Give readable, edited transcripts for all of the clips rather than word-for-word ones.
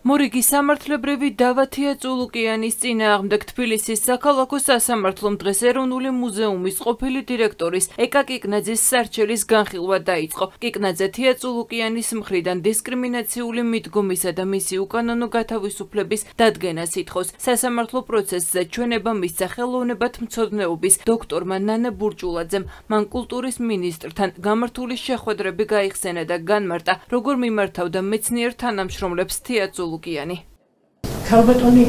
მორიგი სამართლებრივი დავა წულუკიანის წინააღმდეგ თბილისის საქალაქო სასამართლომ დღეს ეროვნული მუზეუმის ყოფილი დირექტორის ეკა კიკნაძის სარჩელის განხილვა დაიწყო. კიკნაძე წულუკიანის მხრიდან დისკრიმინაციული მიდგომისა და მისი უკანონო გათავისუფლების დადგენას ითხოვს. სასამართლო პროცესზე ჩვენება მისცა ხელოვნებათმცოდნეობის დოქტორმა ნანა ბურჭულაძემ. მან კულტურის მინისტრთან გამართული შეხვედრები გაიხსენა და განმარტა, როგორ მიმართავდა მეცნიერ თანამშრომლებს წულუკიანი. ქალბატონი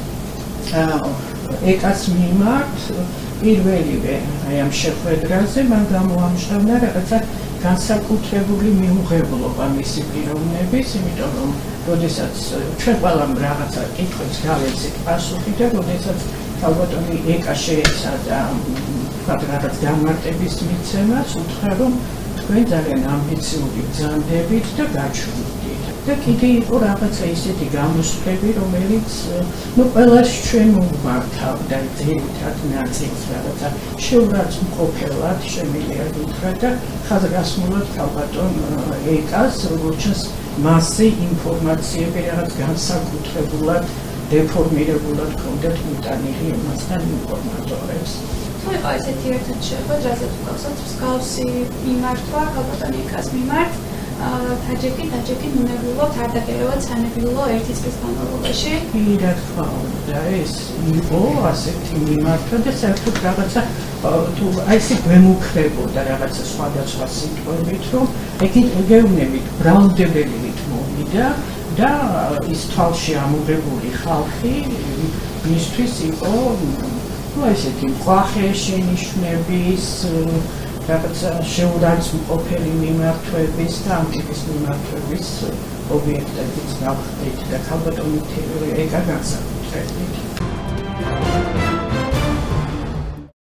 ეკას მიმართ პირველივე ამ შეხვედრაზე მან გამოამჟღავნა რაღაცა განსაკუთრებული მიუღებლობა მისი პიროვნების, იმიტომ რომ როდესაც ჩვენ ყველამ რაღაცა კითხვებს გავეცით პასუხი და როდესაც ქალბატონი ეკა შეეცადა რაღაც განმარტების მიცემას, უთხრა რომ თქვენ ძალიან ამბიციური ბრძანდებით და გაჩვენდით. და კიდე იყო რაღაცა ისეთი გამოსვლები, რომელიც ყველას ჩვენ უმართავდა ძირითად ნაწილს რაღაცა შეურაცხმყოფელად შემიძლია უთხრა და ხაზგასმულად ქალბატონ ეკას როგორც ჩანს მასზე ინფორმაციები რაღაც განსაკუთრებულად დეფორმირებულად ჰქონდათ მიტანილი ამასთან ინფორმატორებს. იყო ესეთი ერთ-ერთი შეხვედრა, რასაც ვგავსებთ მსგავსი მიმართვა ქალბატონ ეკას მიმართ. დაჯექი ნუნებულობთ არ დაგელევათ სანებილო ერთი წლის განმავლობაში. რა თქმა უნდა, ეს იყო ასეთი მიმართვა და საერთოდ რაღაცა თუ აი ესე გვემუქრებოდა რაღაცა სხვადასხვა სიტყვებით, რომ ეგეუნებით ბრალმდებელივით მოვიდა და ის თვალში ამოღებული ხალხი მისთვის იყო ესეთი მყვახე შენიშვნების რაღაცა შეურაცხმყოფელი მიმართვების და ამ ტიპის მიმართვების ობიექტებიც გავხდით და ქალბატონი ეკა განსაკუთრებით.